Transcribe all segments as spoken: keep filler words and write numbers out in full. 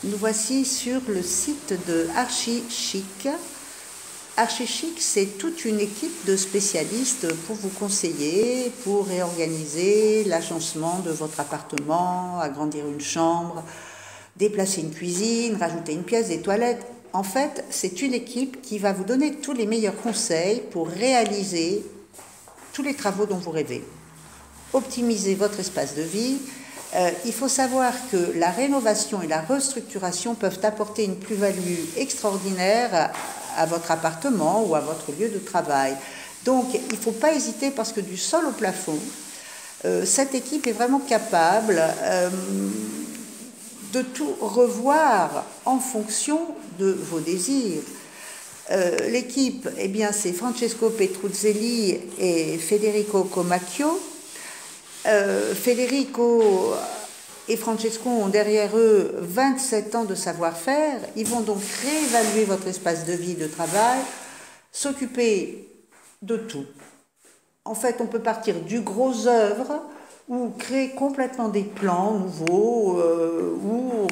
Nous voici sur le site de Archichic. Archichic, c'est toute une équipe de spécialistes pour vous conseiller, pour réorganiser l'agencement de votre appartement, agrandir une chambre, déplacer une cuisine, rajouter une pièce, des toilettes. En fait, c'est une équipe qui va vous donner tous les meilleurs conseils pour réaliser tous les travaux dont vous rêvez. Optimiser votre espace de vie. Euh, il faut savoir que la rénovation et la restructuration peuvent apporter une plus-value extraordinaire à, à votre appartement ou à votre lieu de travail. Donc, il ne faut pas hésiter parce que du sol au plafond, euh, cette équipe est vraiment capable euh, de tout revoir en fonction de vos désirs. Euh, L'équipe, eh bien, c'est Francesco Petruzzelli et Federico Comacchio. Euh, Federico et Francesco ont derrière eux vingt-sept ans de savoir-faire. Ils vont donc réévaluer votre espace de vie, de travail, s'occuper de tout. En fait, on peut partir du gros œuvre ou créer complètement des plans nouveaux euh, ou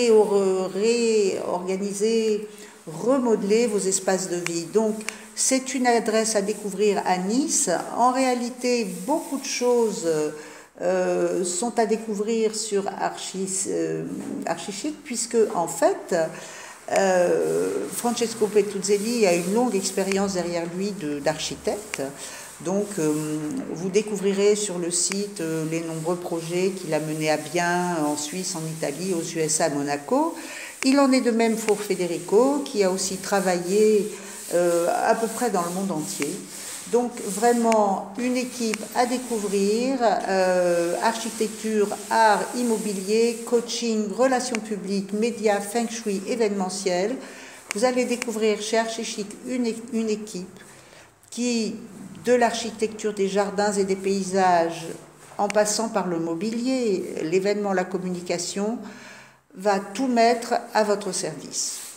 réorganiser, remodeler vos espaces de vie. Donc, c'est une adresse à découvrir à Nice. En réalité, beaucoup de choses euh, sont à découvrir sur Archi, euh, Archichic, puisque en fait, euh, Francesco Petruzzelli a une longue expérience derrière lui d'architecte. Donc, euh, vous découvrirez sur le site euh, les nombreux projets qu'il a menés à bien en Suisse, en Italie, aux U S A, à Monaco. Il en est de même pour Federico, qui a aussi travaillé euh, à peu près dans le monde entier. Donc, vraiment, une équipe à découvrir, euh, architecture, art, immobilier, coaching, relations publiques, médias, feng shui, événementiel. Vous allez découvrir chez Archichic une, une équipe qui, de l'architecture des jardins et des paysages, en passant par le mobilier, l'événement, la communication, va tout mettre à votre service.